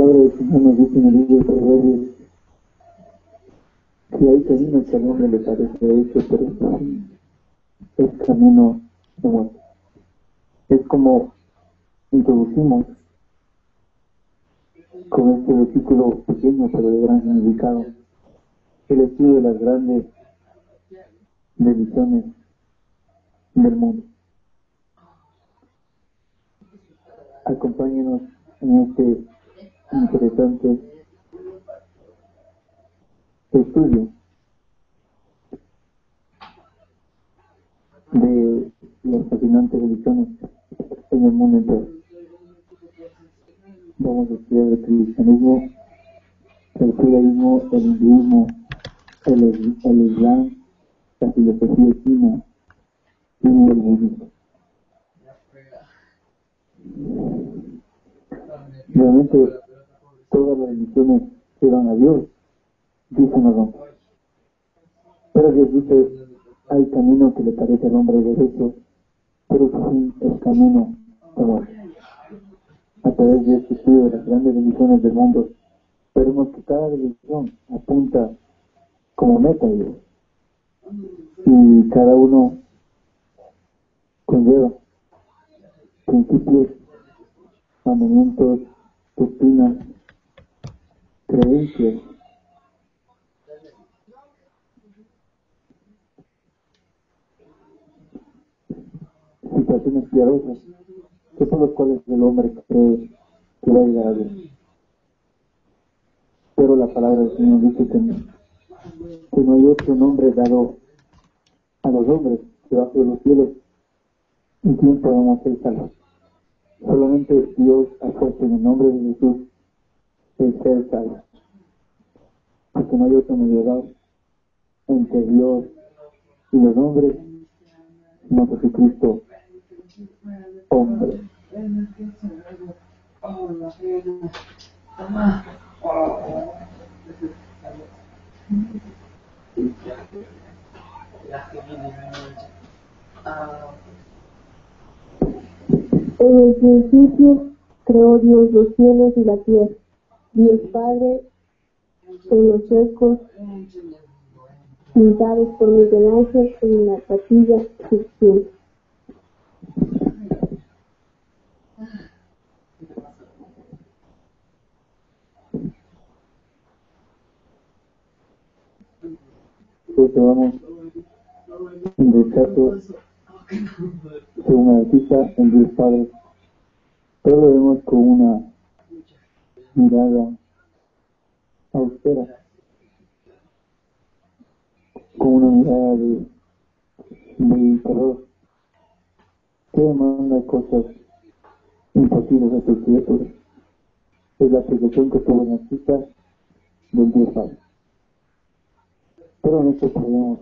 palabra del Señor nos dice en el libro de Proverbios que hay caminos que al hombre le parece derecho, pero es camino de muerte. Es como introducimos con este versículo pequeño pero de gran significado el estudio de las grandes bendiciones del mundo. Acompáñenos en este interesante estudio de las fascinantes religiones en el mundo entero. Vamos a estudiar el cristianismo, el judaísmo, el hinduismo, el islam, la filosofía china y el budismo. Realmente todas las religiones llevan a Dios, dicen los hombres. Pero Dios dice, hay camino que le parece al hombre derecho, pero su fin es camino de muerte. A través de este estudio de las grandes religiones del mundo, veremos que cada religión apunta como meta a Dios. Y cada uno conlleva principios, mandamientos, doctrinas, creencias, situaciones piadosas, que son los cuales el hombre cree que va a llegar a Dios. Pero la palabra del Señor dice que no hay otro nombre dado a los hombres debajo de los cielos en quien podamos ser salvos. Solamente Dios ha puesto en el nombre de Jesús el ser salvo, porque no hay otro mediador entre Dios y los hombres, sino Jesucristo, hombre. En el principio creó Dios los cielos y la tierra. Dios Padre en los cercos pintados por Miguel Ángel en la capilla Sixtina. Pues vamos en rechazo según la artista en Dios Padre, pero lo vemos con una mirada austera, con una mirada de terror, que demanda cosas imposibles a sus criaturas. Es la percepción que tuvo el artista del Dios Padre. Pero nosotros podemos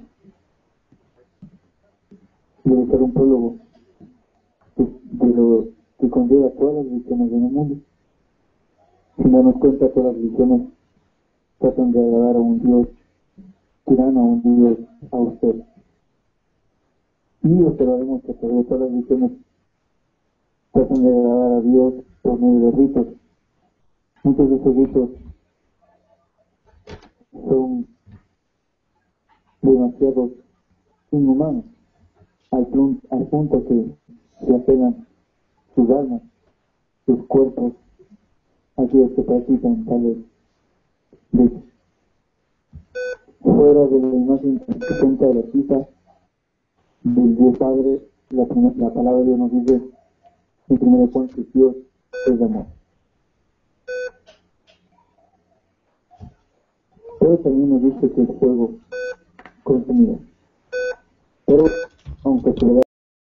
dedicar un prólogo de lo que conlleva todas las religiones en el mundo. Sin darnos cuenta, todas las religiones tratan de agradar a un Dios tirano, a un Dios austero. Y observaremos que a través de todas las religiones tratan de agradar a Dios por medio de ritos. Muchos de esos ritos son demasiado inhumanos, al punto que se apegan sus almas, sus cuerpos, aquellos que practican tales ritos. Fuera de la imagen que presenta de la cita del Dios Padre, la palabra de Dios nos dice en 1 Juan que Dios es amor. Pero también nos dice que el fuego consumirá. Pero aunque se le da